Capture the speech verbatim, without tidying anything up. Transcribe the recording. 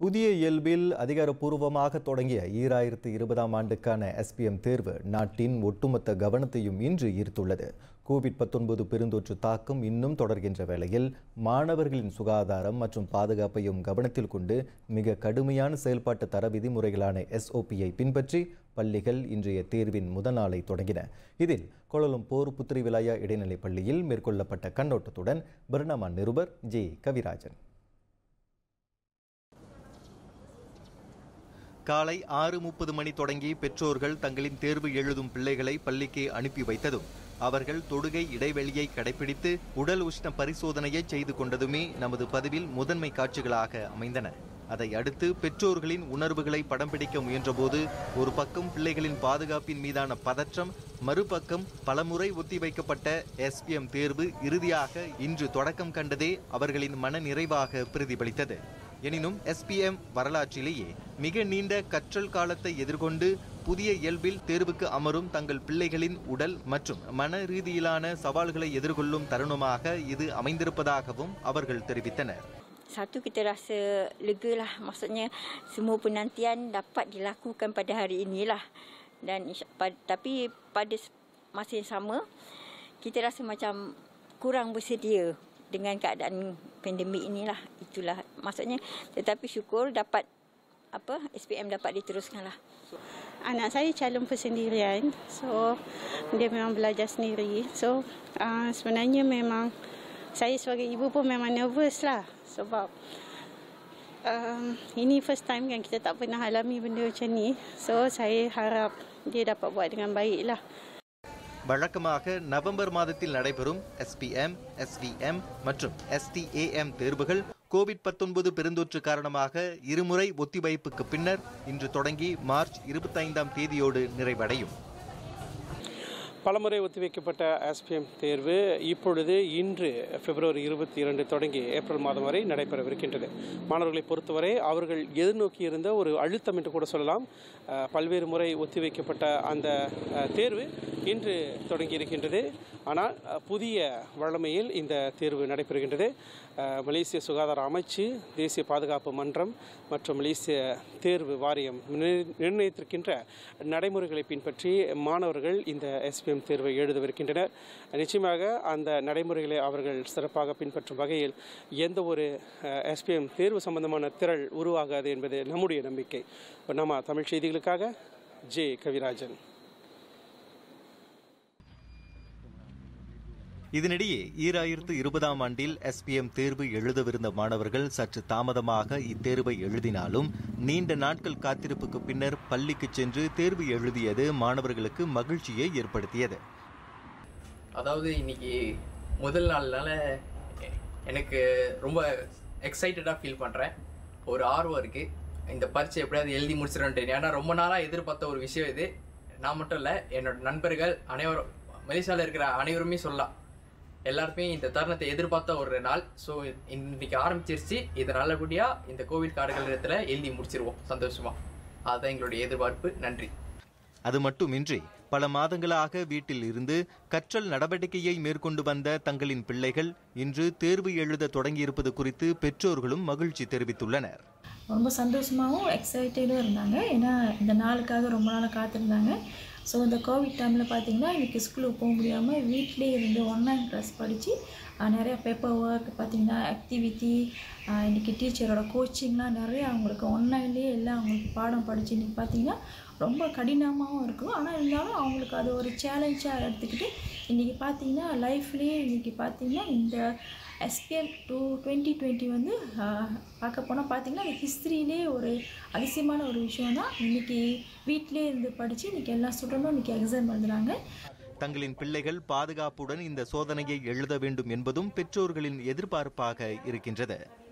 புதிய இயல்பில் அதிகாரப்பூர்வமாக தொடங்கிய ஈராயிரத்து இருபதாம் ஆண்டுக்கான எஸ்பிஎம் தேர்வு நாட்டின் ஒட்டுமொத்த கவனத்தையும் இன்று ஈர்த்துள்ளது. கோவிட் பத்தொன்பது பெருந்தொற்று தாக்கம் இன்னும் தொடர்கின்ற வேளையில் மாணவர்களின் சுகாதாரம் மற்றும் பாதுகாப்பையும் கவனத்தில் கொண்டு மிக கடுமையான செயல்பாட்டு தர விதிமுறைகளான எஸ்ஓபியை பின்பற்றி பள்ளிகள் இன்றைய தேர்வின் முதல் நாளை தொடங்கின. இதில் கோலாலம்பூர் புத்ரி விலாயா இடைநிலைப் பள்ளியில் மேற்கொள்ளப்பட்ட கண்ணோட்டத்துடன் பர்னாமா நிருபர் ஜே கவிராஜன். காலை ஆறு முப்பது மணி தொடங்கி பெற்றோர்கள் தங்களின் தேர்வு எழுதும் பிள்ளைகளை பள்ளிக்கு அனுப்பி வைத்ததும் அவர்கள் தொடுகை இடைவெளியை கடைபிடித்து உடல் உஷ்ண பரிசோதனையை செய்து கொண்டதுமே நமது பதிவில் முதன்மை காட்சிகளாக அமைந்தன. அதை அடுத்து பெற்றோர்களின் உணர்வுகளை படம் பிடிக்க முயன்றபோது ஒரு பக்கம் பிள்ளைகளின் பாதுகாப்பின் மீதான பதற்றம், மறுபக்கம் பலமுறை ஒத்திவைக்கப்பட்ட எஸ்பிஎம் தேர்வு இறுதியாக இன்று தொடக்கம் கண்டதே அவர்களின் மன நிறைவாக பிரதிபலித்தது. எனினும் எஸ்பிஎம் வரலாற்றிலேயே மிக நீண்ட கற்றல் காலத்தை எதிர்கொண்டு புதிய இயல்பில் தேர்வுக்கு அமரும் தங்கள் பிள்ளைகளின் உடல் மற்றும் மன ரீதியிலான சவால்களை எதிர்கொள்ளும் தருணமாக இது அமைந்திருப்பதாகவும் அவர்கள் தெரிவித்தனர். Satu, kita rasa lega lah, maksudnya semua penantian dapat dilakukan pada hari inilah, dan tapi pada masa yang sama kita rasa macam kurang bersedia dengan keadaan pandemik inilah. Itulah maksudnya, tetapi syukur dapat apa S P M dapat diteruskanlah. Anak saya calon persendirian, so dia memang belajar sendiri. So uh, sebenarnya memang saya sebagai ibu pun memang nervous lah, sebab um, ini first time kan, kita tak pernah alami benda macam ni. So saya harap dia dapat buat dengan baik lah. வழக்கமாக November மாதத்தில் நடைபெறும் SPM, SVM மற்றும் எஸ்டிஏஎம் தேர்வுகள் Covid பத்தொன்பது பெருந்தொற்று காரணமாக இருமுறை ஒத்திவைப்புக்கு பின்னர் இன்று தொடங்கி மார்ச் இருபத்தி ஐந்தாம் தேதியோடு நிறைவடையும். பலமுறை ஒத்திவைக்கப்பட்ட எஸ்பிஎம் தேர்வு இப்பொழுது இன்று பிப்ரவரி இருபத்தி இரண்டு தொடங்கி ஏப்ரல் மாதம் வரை நடைபெறவிருக்கின்றது. மாணவர்களை பொறுத்தவரை அவர்கள் எதிர்நோக்கி இருந்த ஒரு அழுத்தம் என்று கூட சொல்லலாம். பல்வேறு முறை ஒத்திவைக்கப்பட்ட அந்த தேர்வு இன்று தொடங்கி இருக்கின்றது. ஆனால் புதிய வழமையில் இந்த தேர்வு நடைபெறுகின்றது. மலேசிய சுகாதார அமைச்சு, தேசிய பாதுகாப்பு மன்றம் மற்றும் மலேசிய தேர்வு வாரியம் நிர்ணயித்திருக்கின்ற நடைமுறைகளை பின்பற்றி மாணவர்கள் இந்த எஸ்பிஎம் தேர்வை எழுதவிருக்கின்றனர். நிச்சயமாக அந்த நடைமுறைகளை அவர்கள் சிறப்பாக பின்பற்றும் வகையில் எந்த ஒரு எஸ்பிஎம் தேர்வு சம்பந்தமான திரள் உருவாகாது என்பது நம்முடைய நம்பிக்கை. நம்ம தமிழ் செய்திகளுக்காக ஜே கவிராஜன். இதனிடையே ஈராயிரத்து இருபதாம் ஆண்டில் எஸ்பிஎம் தேர்வு எழுதவிருந்த மாணவர்கள் சற்று தாமதமாக இத்தேர்வை எழுதினாலும் நீண்ட நாட்கள் காத்திருப்புக்கு பின்னர் பள்ளிக்கு சென்று தேர்வு எழுதியது மாணவர்களுக்கு மகிழ்ச்சியை ஏற்படுத்தியது. அதாவது இன்னைக்கு முதல் நாள்னால எனக்கு ரொம்ப எக்ஸைட்டடாக ஃபீல் பண்ணுறேன். ஒரு ஆர்வம் இருக்குது, இந்த பரீட்சை எப்படியாவது எழுதி முடிச்சிடன்ட்டு. ஏன்னா ரொம்ப நாளாக எதிர்பார்த்த ஒரு விஷயம் இது. நான் மட்டும் இல்லை, என்னோட நண்பர்கள் அனைவரும், மலேசியாவில் இருக்கிற அனைவருமே சொல்லலாம், எல்லாருமே இந்த தருணத்தை எதிர்பார்த்த ஒரு நாள். ஸோ இன்னைக்கு ஆரம்பிச்சிருச்சு. இது நல்லபடியாக இந்த கோவிட் காலகட்டத்தில் எழுதி முடிச்சிருவோம் சந்தோஷமா. அதுதான் எங்களுடைய எதிர்பார்ப்பு. நன்றி. அது மட்டுமின்றி பல மாதங்களாக வீட்டில் இருந்து கற்றல் நடவடிக்கையை மேற்கொண்டு வந்த தங்களின் பிள்ளைகள் இன்று தேர்வு எழுத தொடங்கியிருப்பது குறித்து பெற்றோர்களும் மகிழ்ச்சி தெரிவித்துள்ளனர். ரொம்ப சந்தோஷமாகவும் எக்ஸைட்டடும் இருந்தாங்க. ஏன்னா இந்த நாளுக்காக ரொம்ப நாளாக காத்திருந்தாங்க. ஸோ இந்த கோவிட் டைமில் பார்த்திங்கன்னா இன்றைக்கி ஸ்கூலுக்கு போக முடியாமல் வீட்டிலே இருந்து ஆன்லைன் கிளாஸ் படித்து நிறையா பேப்பர் ஒர்க் பார்த்திங்கன்னா ஆக்டிவிட்டி, இன்றைக்கி டீச்சரோட கோச்சிங்லாம் நிறைய அவங்களுக்கு ஆன்லைன்லேயே எல்லாம் அவங்களுக்கு பாடம் படித்து இன்றைக்கி பார்த்திங்கன்னா ரொம்ப கடினமாகவும் இருக்கும். ஆனால் இருந்தாலும் அவங்களுக்கு அது ஒரு சேலஞ்சாக எடுத்துக்கிட்டு இன்றைக்கி பார்த்திங்கன்னா லைஃப்லேயே இன்றைக்கி பார்த்திங்கன்னா இந்த எஸ்பிஎம் டூ டுவெண்ட்டி டுவெண்ட்டி வந்து பார்க்க போனால் பார்த்திங்கன்னா அது ஹிஸ்ட்ரியிலே ஒரு அதிசயமான ஒரு விஷயம் தான். இன்றைக்கி வீட்டிலே இருந்து படித்து இன்றைக்கி எல்லா ஸ்டூடெண்ட்டும் இன்றைக்கி எக்ஸாம் எழுதுகிறாங்க. தங்களின் பிள்ளைகள் பாதுகாப்புடன் இந்த சோதனையை எழுத வேண்டும் என்பதும் பெற்றோர்களின் எதிர்பார்ப்பாக இருக்கின்றது.